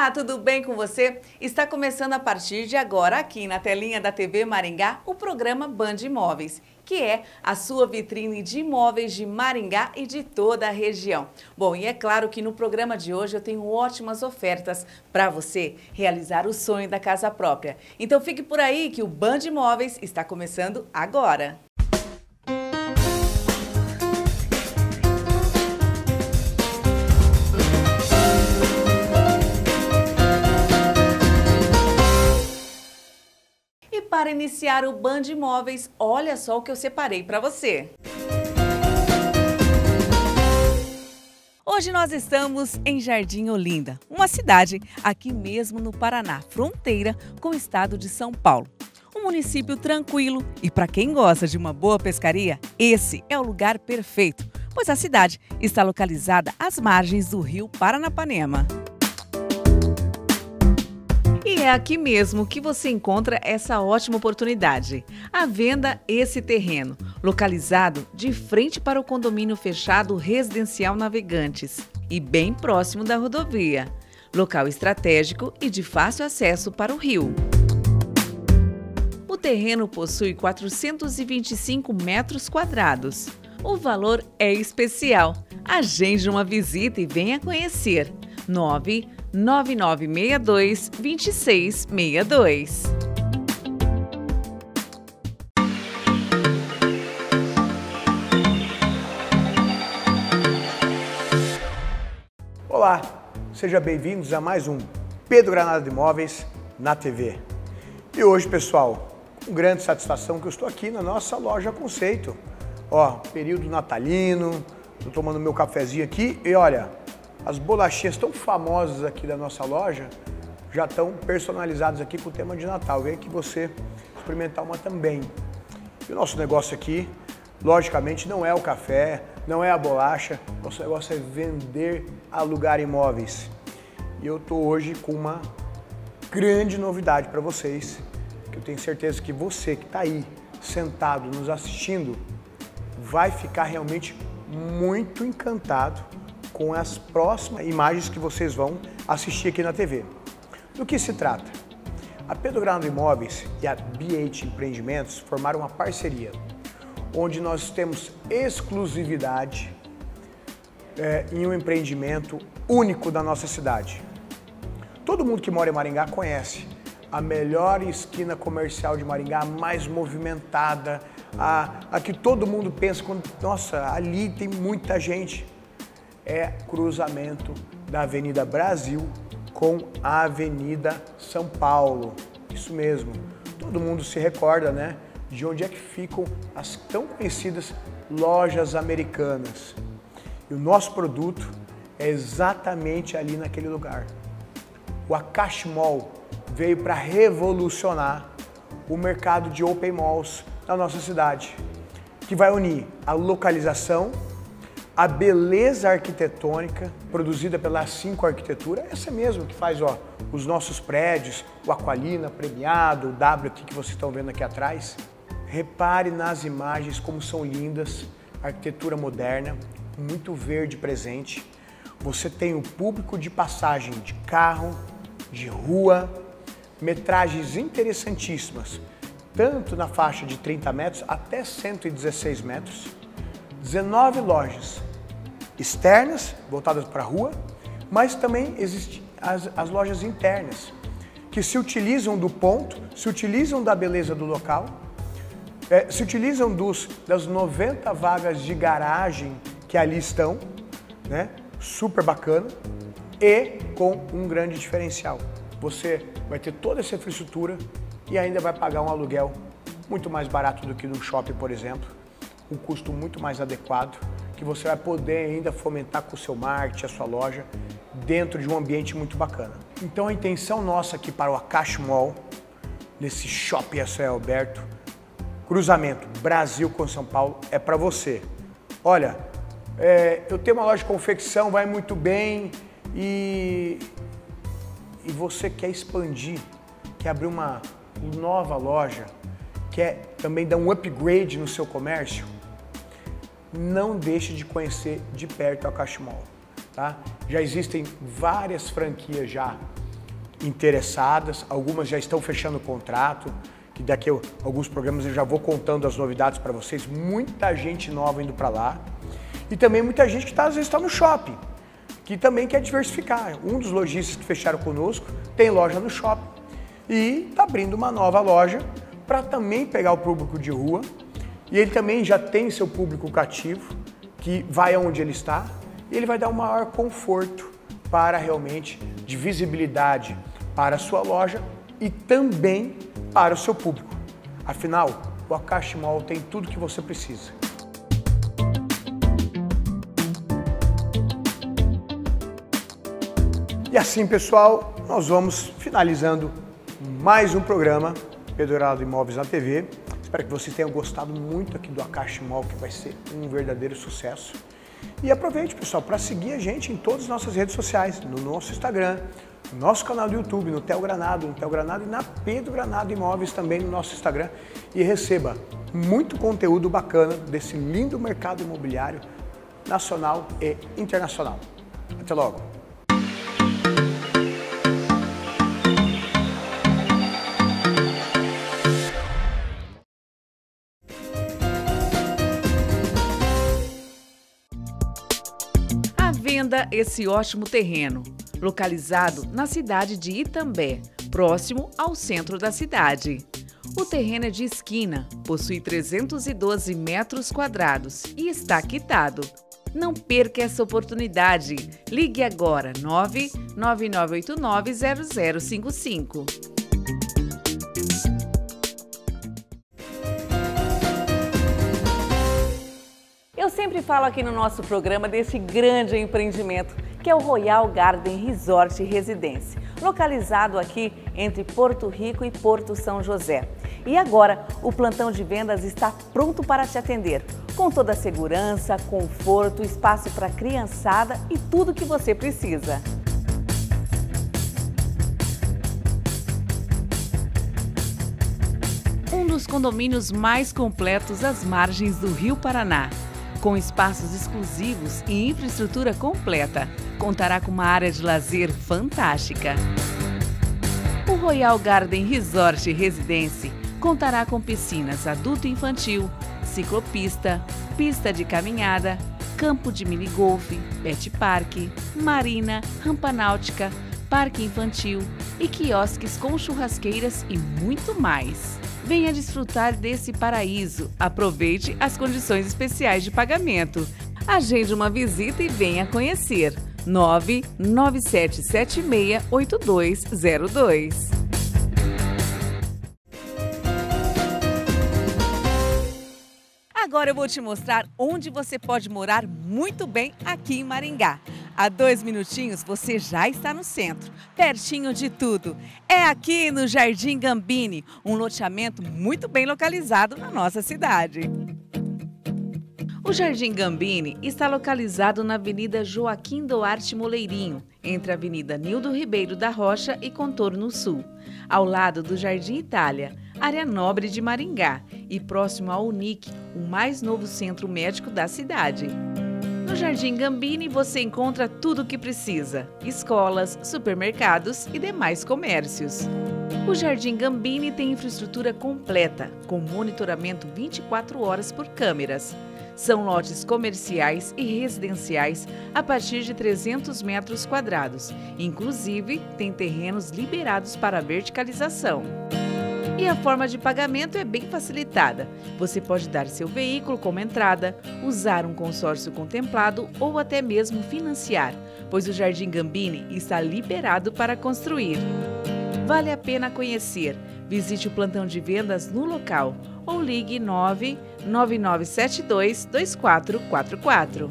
Olá, tudo bem com você? Está começando a partir de agora, aqui na telinha da TV Maringá, o programa Band Imóveis, que é a sua vitrine de imóveis de Maringá e de toda a região. Bom, e é claro que no programa de hoje eu tenho ótimas ofertas para você realizar o sonho da casa própria. Então fique por aí que o Band Imóveis está começando agora. Para iniciar o Band Imóveis, olha só o que eu separei para você. Hoje nós estamos em Jardim Olinda, uma cidade aqui mesmo no Paraná, fronteira com o estado de São Paulo. Um município tranquilo e para quem gosta de uma boa pescaria, esse é o lugar perfeito, pois a cidade está localizada às margens do rio Paranapanema. E é aqui mesmo que você encontra essa ótima oportunidade. À venda esse terreno, localizado de frente para o condomínio fechado Residencial Navegantes e bem próximo da rodovia. Local estratégico e de fácil acesso para o rio. O terreno possui 425 metros quadrados. O valor é especial. Agende uma visita e venha conhecer. 99962-2662. Olá, sejam bem-vindos a mais um Pedro Granado Imóveis na TV. E hoje, pessoal, com grande satisfação que eu estou aqui na nossa loja Conceito. Ó, período natalino, estou tomando meu cafezinho aqui e olha, as bolachinhas tão famosas aqui da nossa loja já estão personalizadas aqui com o tema de Natal. Vem aqui você experimentar uma também. E o nosso negócio aqui, logicamente, não é o café, não é a bolacha. Nosso negócio é vender, alugar imóveis. E eu estou hoje com uma grande novidade para vocês, que eu tenho certeza que você que está aí sentado nos assistindo vai ficar realmente muito encantado com as próximas imagens que vocês vão assistir aqui na TV. Do que se trata? A Pedro Granado Imóveis e a BH Empreendimentos formaram uma parceria, onde nós temos exclusividade em um empreendimento único da nossa cidade. Todo mundo que mora em Maringá conhece a melhor esquina comercial de Maringá, a mais movimentada, a que todo mundo pensa, quando, nossa, ali tem muita gente. É cruzamento da Avenida Brasil com a Avenida São Paulo. Isso mesmo, todo mundo se recorda, né? De onde é que ficam as tão conhecidas lojas americanas. E o nosso produto é exatamente ali naquele lugar. O Akashi Mall veio para revolucionar o mercado de open malls na nossa cidade, que vai unir a localização, a beleza arquitetônica produzida pela A5 Arquitetura, essa mesmo que faz os nossos prédios, o Aqualina premiado, o W aqui que vocês estão vendo aqui atrás. Repare nas imagens como são lindas, arquitetura moderna, muito verde presente. Você tem o público de passagem de carro, de rua, metragens interessantíssimas, tanto na faixa de 30 metros até 116 metros. 19 lojas externas, voltadas para a rua, mas também existem as lojas internas, que se utilizam do ponto, se utilizam da beleza do local, se utilizam das 90 vagas de garagem que ali estão, né? Super bacana, e com um grande diferencial. Você vai ter toda essa infraestrutura e ainda vai pagar um aluguel muito mais barato do que no shopping, por exemplo. Um custo muito mais adequado, que você vai poder ainda fomentar com o seu marketing, a sua loja, dentro de um ambiente muito bacana. Então a intenção nossa aqui para o Akashi Mall, nesse shopping a céu aberto, cruzamento Brasil com São Paulo, é para você. Olha, eu tenho uma loja de confecção, vai muito bem e você quer expandir, quer abrir uma nova loja, quer também dar um upgrade no seu comércio, não deixe de conhecer de perto a Akashi Mall, tá? Já existem várias franquias já interessadas, algumas já estão fechando o contrato, que daqui a alguns programas eu já vou contando as novidades para vocês, muita gente nova indo para lá. E também muita gente que às vezes está no shopping, que também quer diversificar. Um dos lojistas que fecharam conosco tem loja no shopping e está abrindo uma nova loja para também pegar o público de rua. E ele também já tem seu público cativo, que vai aonde ele está, e ele vai dar um maior conforto para realmente de visibilidade para a sua loja e também para o seu público. Afinal, o Akashi Mall tem tudo que você precisa. E assim, pessoal, nós vamos finalizando mais um programa Pedro Granado Imóveis na TV. Espero que vocês tenham gostado muito aqui do Akashi Mall, que vai ser um verdadeiro sucesso. E aproveite, pessoal, para seguir a gente em todas as nossas redes sociais, no nosso Instagram, no nosso canal do YouTube, no Theo Granado e na Pedro Granado Imóveis também no nosso Instagram. E receba muito conteúdo bacana desse lindo mercado imobiliário nacional e internacional. Até logo! Venda esse ótimo terreno, localizado na cidade de Itambé, próximo ao centro da cidade. O terreno é de esquina, possui 312 metros quadrados e está quitado. Não perca essa oportunidade. Ligue agora 999890055. Eu sempre falo aqui no nosso programa desse grande empreendimento, que é o Royal Garden Resort e Residência, localizado aqui entre Porto Rico e Porto São José. E agora, o plantão de vendas está pronto para te atender, com toda a segurança, conforto, espaço para criançada e tudo o que você precisa. Um dos condomínios mais completos às margens do Rio Paraná. Com espaços exclusivos e infraestrutura completa, contará com uma área de lazer fantástica. O Royal Garden Resort e Residência contará com piscinas adulto e infantil, ciclopista, pista de caminhada, campo de minigolfe, pet park, marina, rampa náutica, parque infantil e quiosques com churrasqueiras e muito mais. Venha desfrutar desse paraíso. Aproveite as condições especiais de pagamento. Agende uma visita e venha conhecer. 997768202. Agora eu vou te mostrar onde você pode morar muito bem aqui em Maringá. A 2 minutinhos você já está no centro, pertinho de tudo. É aqui no Jardim Gambini, um loteamento muito bem localizado na nossa cidade. O Jardim Gambini está localizado na Avenida Joaquim Duarte Moleirinho, entre a Avenida Nildo Ribeiro da Rocha e Contorno Sul, ao lado do Jardim Itália, área nobre de Maringá, e próximo ao Unic, o mais novo centro médico da cidade. No Jardim Gambini você encontra tudo o que precisa: escolas, supermercados e demais comércios. O Jardim Gambini tem infraestrutura completa, com monitoramento 24 horas por câmeras. São lotes comerciais e residenciais a partir de 300 metros quadrados. Inclusive, tem terrenos liberados para verticalização. E a forma de pagamento é bem facilitada. Você pode dar seu veículo como entrada, usar um consórcio contemplado ou até mesmo financiar, pois o Jardim Gambini está liberado para construir. Vale a pena conhecer. Visite o plantão de vendas no local ou ligue 999722444.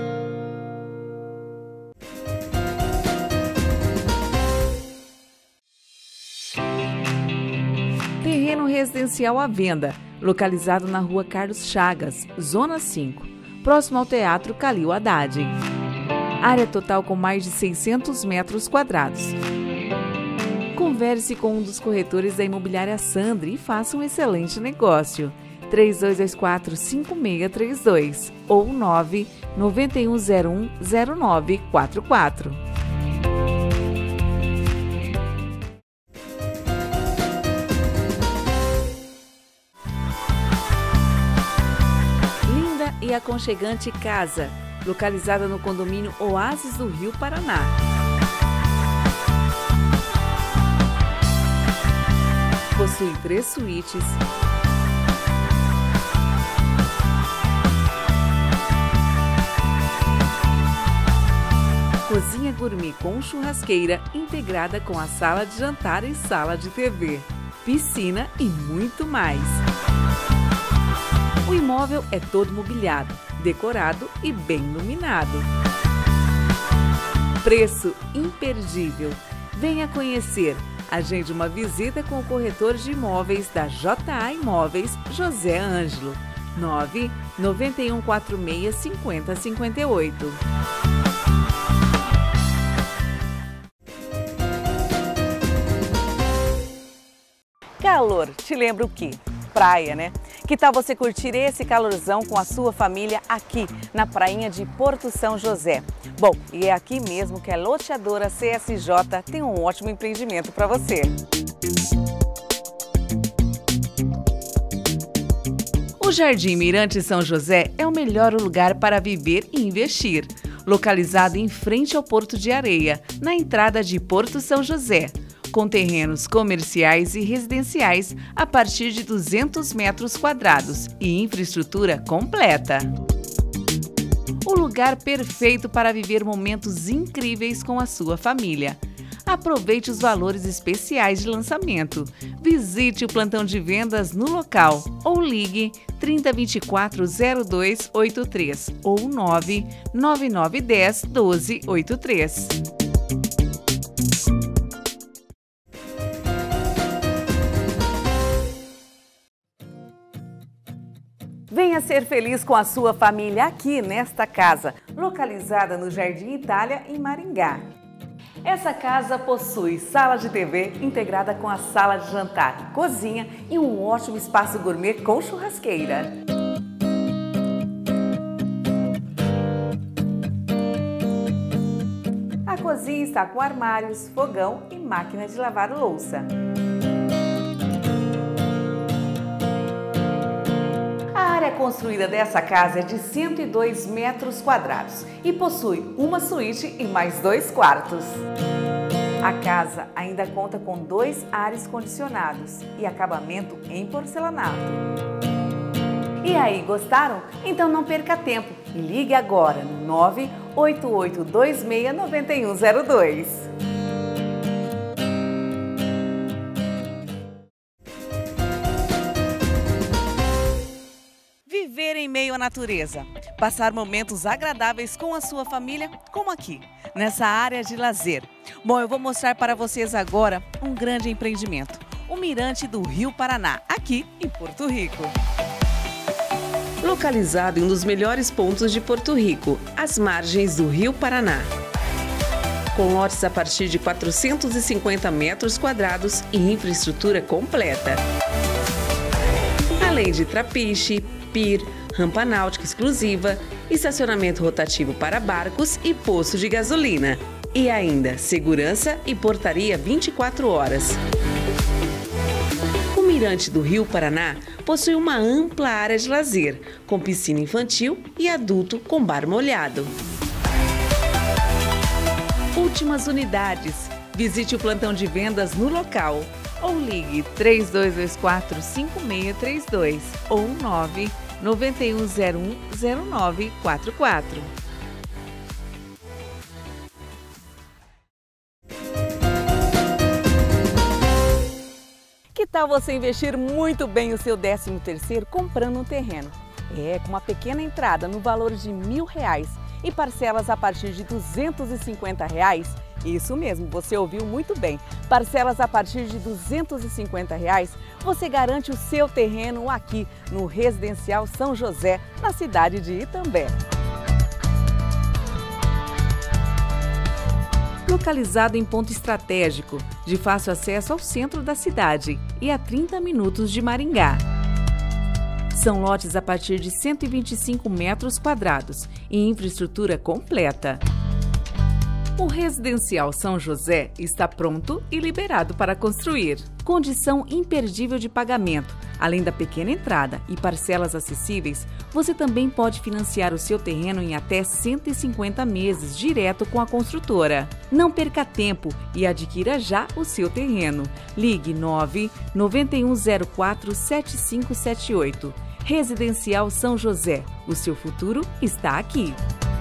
Terreno residencial à venda, localizado na Rua Carlos Chagas, Zona 5, próximo ao Teatro Calil Haddad. Área total com mais de 600 metros quadrados. Converse com um dos corretores da imobiliária Sandri e faça um excelente negócio. 3224-5632 ou 99101-0944. e aconchegante casa, localizada no condomínio Oásis do Rio Paraná. Possui 3 suítes, cozinha gourmet com churrasqueira integrada com a sala de jantar e sala de TV, piscina e muito mais. O imóvel é todo mobiliado, decorado e bem iluminado. Preço imperdível. Venha conhecer. Agende uma visita com o corretor de imóveis da JA Imóveis, José Ângelo. 991465058. Calor, te lembra o quê? Praia, né? Que tal você curtir esse calorzão com a sua família aqui na prainha de Porto São José? Bom, e é aqui mesmo que a loteadora CSJ tem um ótimo empreendimento para você. O Jardim Mirante São José é o melhor lugar para viver e investir. Localizado em frente ao Porto de Areia, na entrada de Porto São José, com terrenos comerciais e residenciais a partir de 200 metros quadrados e infraestrutura completa. O lugar perfeito para viver momentos incríveis com a sua família. Aproveite os valores especiais de lançamento. Visite o plantão de vendas no local ou ligue 3024-0283 ou 99910-1283. Venha ser feliz com a sua família aqui nesta casa, localizada no Jardim Itália, em Maringá. Essa casa possui sala de TV integrada com a sala de jantar, cozinha e um ótimo espaço gourmet com churrasqueira. A cozinha está com armários, fogão e máquina de lavar louça. A área construída dessa casa é de 102 metros quadrados e possui uma suíte e mais 2 quartos. A casa ainda conta com 2 ares condicionados e acabamento em porcelanato. E aí, gostaram? Então não perca tempo e ligue agora no 988269102. Viver em meio à natureza, passar momentos agradáveis com a sua família, como aqui, nessa área de lazer. Bom, eu vou mostrar para vocês agora um grande empreendimento, o Mirante do Rio Paraná, aqui em Porto Rico. Localizado em um dos melhores pontos de Porto Rico, às margens do Rio Paraná. Com lotes a partir de 450 metros quadrados e infraestrutura completa. Além de trapiche, pier, rampa náutica exclusiva, estacionamento rotativo para barcos e posto de gasolina. E ainda segurança e portaria 24 horas. O Mirante do Rio Paraná possui uma ampla área de lazer, com piscina infantil e adulto com bar molhado. Últimas unidades. Visite o plantão de vendas no local ou ligue 3224-5632 ou 991010944. Que tal você investir muito bem o seu 13º comprando um terreno? Com uma pequena entrada no valor de R$1.000 e parcelas a partir de R$250. Isso mesmo, você ouviu muito bem. Parcelas a partir de R$250, você garante o seu terreno aqui no Residencial São José, na cidade de Itambé. Localizado em ponto estratégico, de fácil acesso ao centro da cidade e a 30 minutos de Maringá. São lotes a partir de 125 metros quadrados e infraestrutura completa. O Residencial São José está pronto e liberado para construir. Condição imperdível de pagamento. Além da pequena entrada e parcelas acessíveis, você também pode financiar o seu terreno em até 150 meses direto com a construtora. Não perca tempo e adquira já o seu terreno. Ligue 991047578. Residencial São José. O seu futuro está aqui.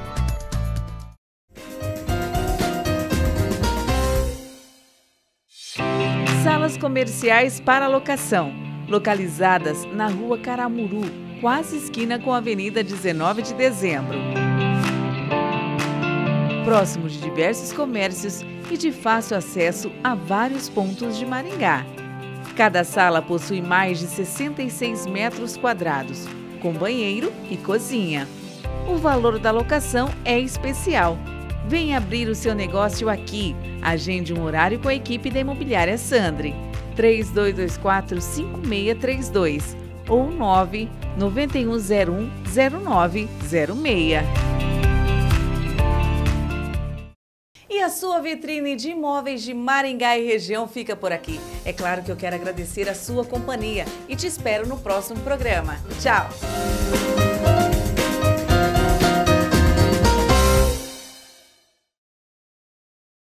Salas comerciais para locação, localizadas na Rua Caramuru, quase esquina com a Avenida 19 de Dezembro. Próximo de diversos comércios e de fácil acesso a vários pontos de Maringá. Cada sala possui mais de 66 metros quadrados, com banheiro e cozinha. O valor da locação é especial. Venha abrir o seu negócio aqui. Agende um horário com a equipe da Imobiliária Sandri. 3224-5632 ou 99101-0906. E a sua vitrine de imóveis de Maringá e região fica por aqui. É claro que eu quero agradecer a sua companhia e te espero no próximo programa. Tchau!